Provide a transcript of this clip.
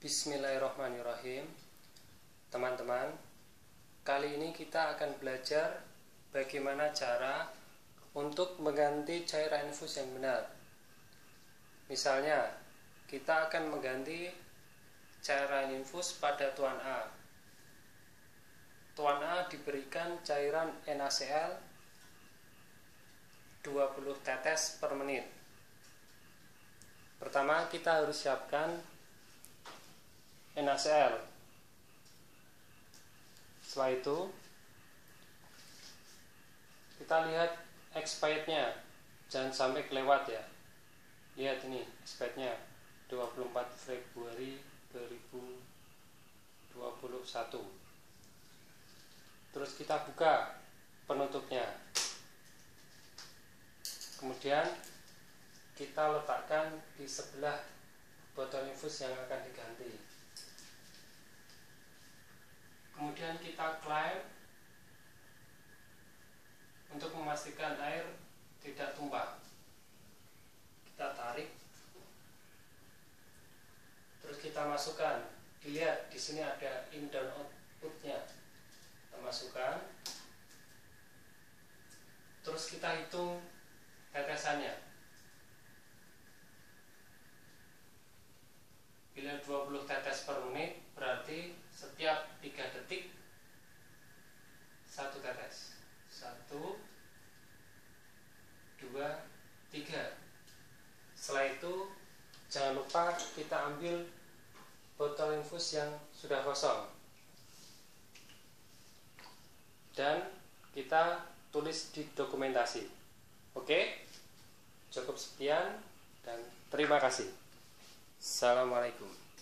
Bismillahirrahmanirrahim. Teman-teman, kali ini kita akan belajar bagaimana cara untuk mengganti cairan infus yang benar. Misalnya, kita akan mengganti cairan infus pada Tuan A. Tuan A diberikan cairan NaCl 20 tetes per menit. Pertama, kita harus siapkan NaCl. Setelah itu kita lihat expirednya, jangan sampai kelewat ya. Lihat ini expirednya 24 Februari 2021. Terus kita buka penutupnya, kemudian kita letakkan di sebelah botol infus yang akan diganti. Kemudian kita klaim untuk memastikan air tidak tumpah. Kita tarik, terus kita masukkan. Dilihat di sini ada in dan outputnya. Kita masukkan, terus kita hitung tetesannya. Bila 20 tetes per menit, berarti setiap 3 detik 1 tetes. 1, 2, 3. Setelah itu jangan lupa kita ambil botol infus yang sudah kosong dan kita tulis di dokumentasi. Oke, cukup sekian dan terima kasih. Assalamualaikum.